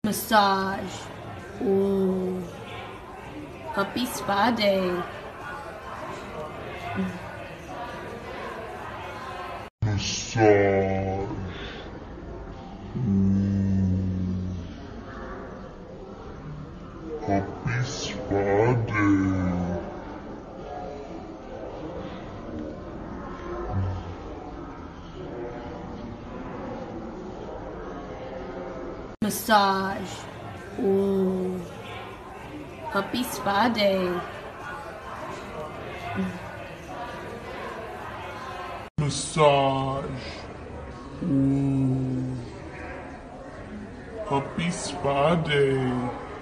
Massage. Ooh. Puppy spa day. Massage. Puppy spa day. Massage. Ooh. Puppy spa day. Massage. Ooh. Puppy spa day.